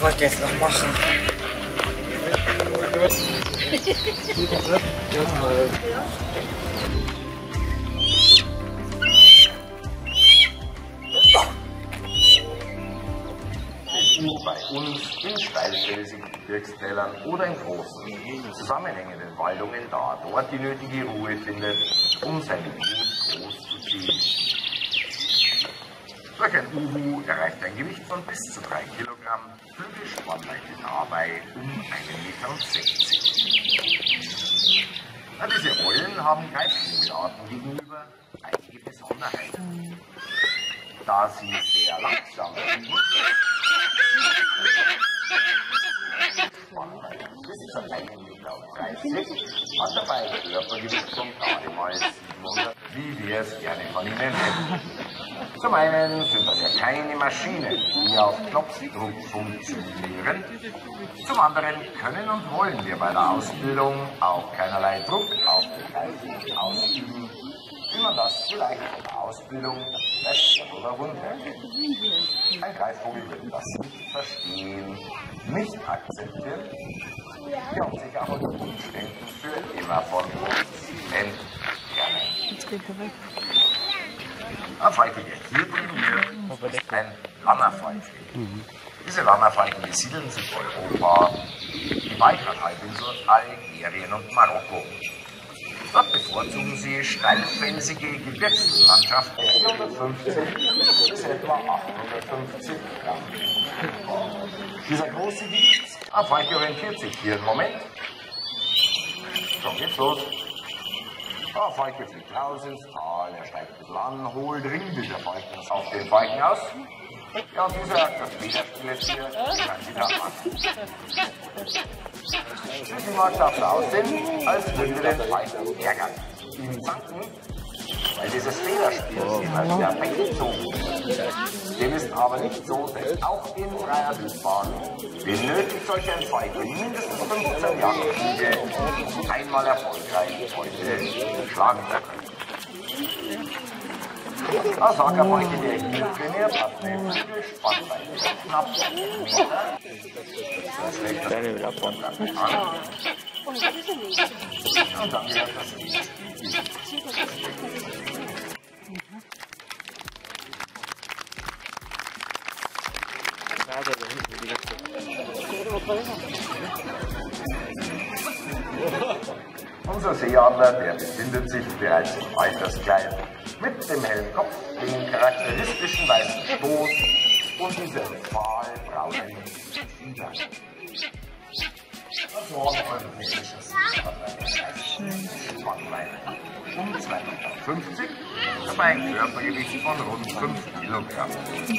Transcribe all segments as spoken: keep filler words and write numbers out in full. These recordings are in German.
wollte jetzt noch machen? Bei uns in steilfelsigen Gebirgstälern oder in großen, zusammenhängenden Waldungen da, dort die nötige Ruhe findet, um seine Wut groß zu ziehen. Durch ein Uhu erreicht ein Gewicht von bis zu drei Kilogramm, Flügelspannweite dabei um einen Meter sechzig. Na, diese Rollen haben Greifvogelarten gegenüber einige Besonderheiten. Da sie sehr langsam fliegen, bis zu einem Meter dreißig, hat dabei ein Körpergewicht von gerade mal siebenhundert, wie wir es gerne von ihnen hätten. Zum einen sind das ja keine Maschinen, die auf Knopfdruck funktionieren. Zum anderen können und wollen wir bei der Ausbildung auch keinerlei Druck auf den Greifvogel ausüben, wie man das vielleicht in der Ausbildung bei Schwert oder Rundwerk kennt. Ein Greifvogel wird das nicht verstehen, nicht akzeptieren, ja, und sich auch unter Umständen für immer von uns entfernen. Ein Falke, der hier drüben ist ein Wannerfalke. Mhm. Diese Wannerfalken besiedeln sich Europa, die Balkanhalbinsel, Algerien und Marokko. Dort bevorzugen sie steilfelsige Gebirgslandschaften vierhundertfünfzig bis etwa achthundertfünfzig Gramm. Dieser große Gewichtsfalke orientiert sich hier im Moment. Schon geht's los. Der Falke fliegt raus ins Tal, er steigt ein bisschen an, holt Ringbilder Falkens auf den Falken aus. Ja, und dieser, das Federspiel jetzt hier, kann wieder an. Die Mannschaft aussehen, als würden wir den Falken ärgern. Ihn zanken, weil dieses Federspiel immer wieder weggezogen wird. Dem ist aber nicht so, denn auch in freier Wildbahn benötigt solch ein Falke mindestens fünfzehn Jagdflüge, um einmal erfolgreich Beute schlagen zu können. Als Ackerfalke, der hier trainiert, hat eine Flügelspannweite knapp einen Meter. Das schlägt das wieder von an. Und dann wird das nicht. Unser Seeadler, der befindet sich bereits im Alterskleid, mit dem hellen Kopf, dem charakteristischen weißen Stoß und diesem fahlbraunen Fieder. Das nordeuropäische Seeadler Spannweite um zwei Meter fünfzig, dabei ein Körpergewicht von rund fünf Kilogramm.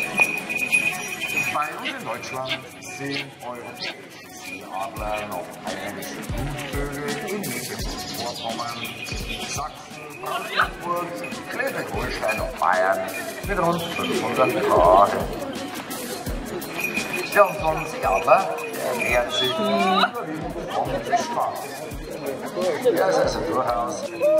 Bei uns in Deutschland sind europäische Seeadler noch einheimische Brutvögel in Mecklenburg-Vorpommern, Sachsen, Brandenburg, Schleswig-Holstein und Bayern mit rund fünfhundert Tagen. Ja, und so ein Seeadler, der ernährt sich überwiegend vom Fischfang. Der ist also durchaus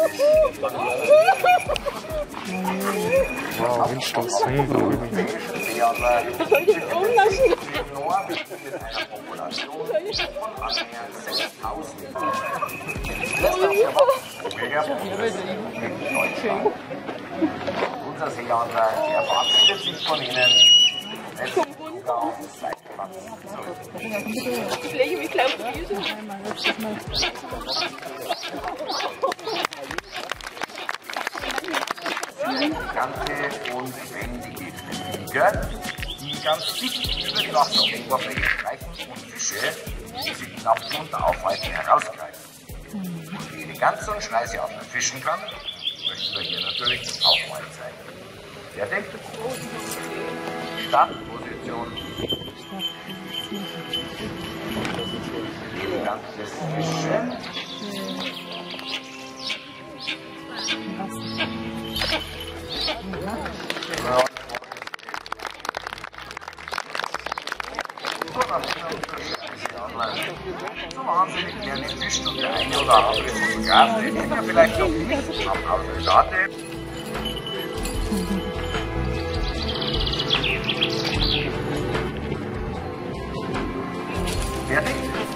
wow, Windstoß. europäischen Seeadler befindet sich im Norden mit einer Population von annähernd sechstausend. Letzter Vogel in Deutschland. Unser Seeadler, der verabschiedet sich von Ihnen, lässt sogar auf den zweiten Platz zurück. Ich lege mich gleich auf die Füße. Ganze und wendige Flieger, die ganz dicht über die Wasseroberfläche streichen und Fische, die sie knapp unter Aufhalten herausgreifen. Und wie die ganze und Schleißeadler fischen kann, möchten wir hier natürlich auch mal zeigen. Fertig? Startposition. Elegantes Fischen. So wahnsinnig gerne fischt und der eine oder andere Fotograf, den ich ja vielleicht noch nicht am Auto hatte. Fertig?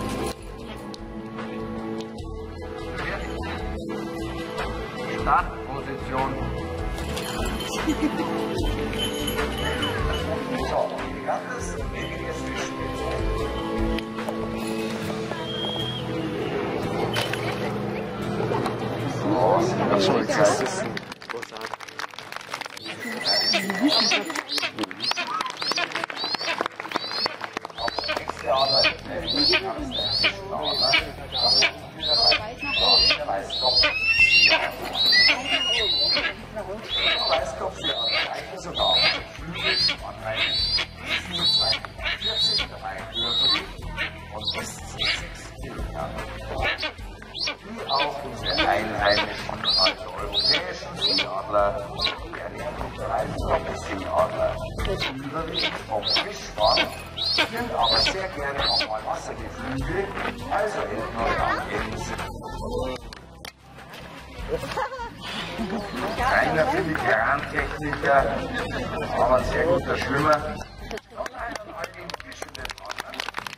Startposition. So, wie ganzes lebendiges Fischspiel. So, das schon exakt. Weißkopf für Anreichen sogar Flügel, Anreichen, vierzig dabei Gürtel und bis zu sechs Kilogramm. Wie auch unsere einheimischen, also europäischen Seeadler, der Weißkopf-Seeadler, überwiegend vom Fischfang, sind aber sehr gerne auch mal Wassergeflügel, also Eltern am Gänse. Keiner Filigran-Techniker, aber ein sehr guter Schwimmer. Und einen alten fischenden Adler.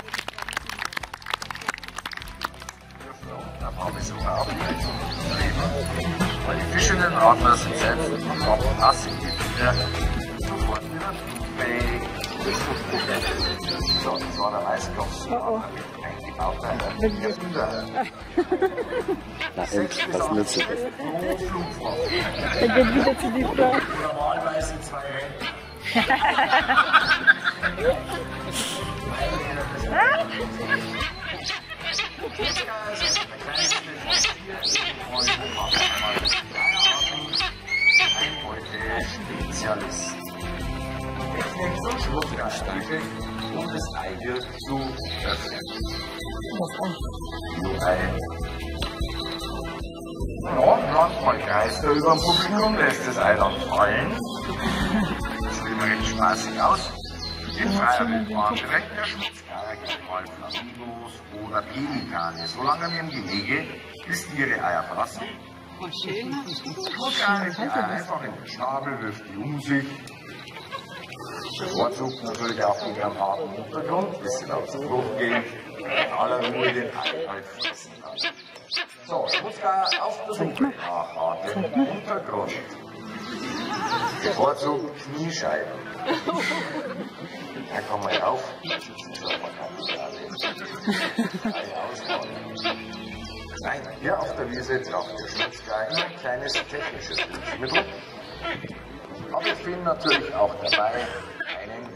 Dürfen wir unten ein paar Besucher abgleichen leben, weil die fischenden Adler sind selbst noch nass im Gewitter, sofort wieder flugfähig. So, das war der Weißkopf. Eingebauter Erfinder. Na und, was nützt das? Er geht wieder zu die Frau. Normalerweise zwei Rennen. Spezialist. Technik zum Schlussgaststiefel, um das Ei zu öffnen. So ein Ja, manchmal kreist er über dem Publikum, lässt das Ei dann fallen. Das sieht immer recht spaßig aus. In freier Wildbahn direkt der Schmutzkarre gibt mal Flamingos oder Pelikane, solange wir im Gehege, bis die ihre Eier verlassen. Schmutzkarre die Eier einfach in den Schnabel, wirft die um sich. Bevorzugt natürlich auch gegen einen harten Untergrund, bis sie dann zum Bruch gehen, in aller Ruhe den Eiwald fressen kann. So, Schmutzgeier auf der Suche nach hartem Untergrund. Bevorzugt Kniescheiben. Da kommen wir rauf. So, man kann das alle Eier ausbauen. Nein, hier auf der Wiese braucht der Schmutzgeier immer ein kleines technisches Hilfsmittel. Aber wir finden natürlich auch dabei einen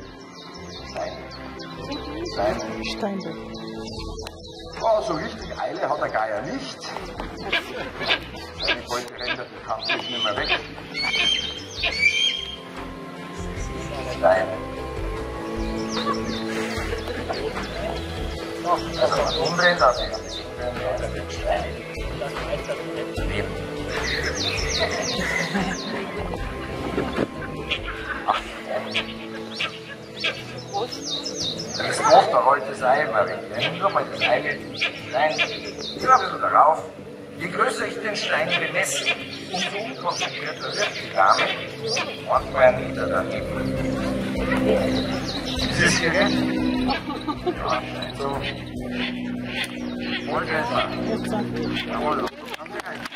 Stein. Stein. Steinbeck. Oh, so richtig Eile hat der Geier nicht. Seine Beute rennt bekanntlich nicht mehr weg. Stein. Also man umdrehen darf ich nicht. Steine. Nehmen. Ach, das ist groß, da rollt das Ei immer weg. Nimm doch mal das Ei weg. Nein, immer ein bisschen darauf. Je größer ich den Stein bemesse, umso unkonzentrierter wird die Dame. Und mein Meter daneben. Ist es hier recht? Ja, scheint so. Volltreffer. Jawohl. Haben Sie rein.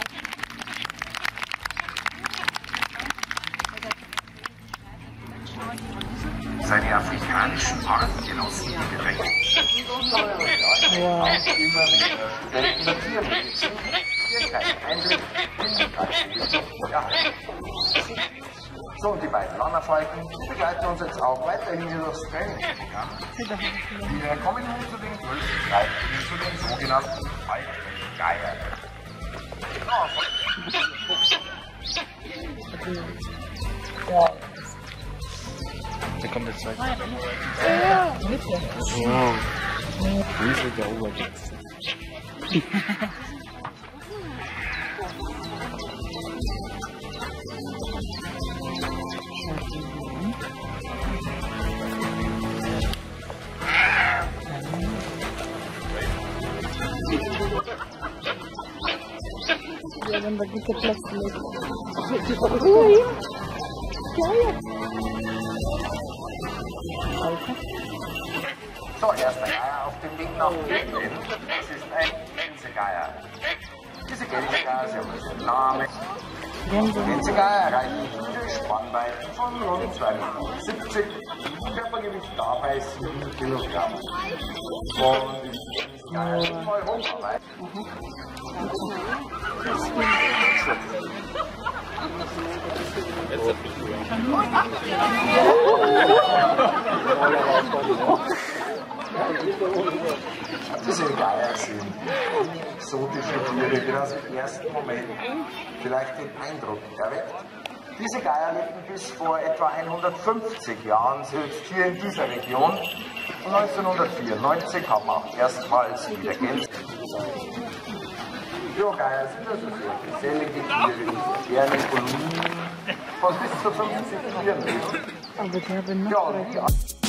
Seine afrikanischen Artgenossen direkt. Ja. Immer wieder seltene Tiermedizin. Hier kein Einblick in die Kalkulierung. Ja. So, und die beiden Lannerfalken begleiten uns jetzt auch weiterhin hier durchs Training. Ja. Wir kommen nun zu den größten Reittieren, zu den sogenannten Falkengeiern. Ja. Da kommt der zweite. Ja, bitte. Wow. Riesiger Oberwitz. Ja, wenn da gute Plätze liegt. Ui! Ja, jetzt! Alter. So, erster Geier auf dem Weg nach Berlin. Das ist ein Gänsegeier. Diese Gänsegeier sind ein Name. Gänsegeier erreichen viele Spannweiten von rund zwei Meter siebzig, Körpergewicht dabei sieben Kilogramm. Und die Geier sind europaweit. Diese Geier sind exotische Tiere, die das im ersten Moment vielleicht den Eindruck erweckt. Diese Geier lebten bis vor etwa hundertfünfzig Jahren selbst hier in dieser Region. Und neunzehnhundertvierundneunzig haben auch erstmals wieder Gänse. Geier sind also sehr gesellige Tiere, die gerne in Kolonien von bis zu fünfzig Tieren leben. Aber die haben noch Ja, und die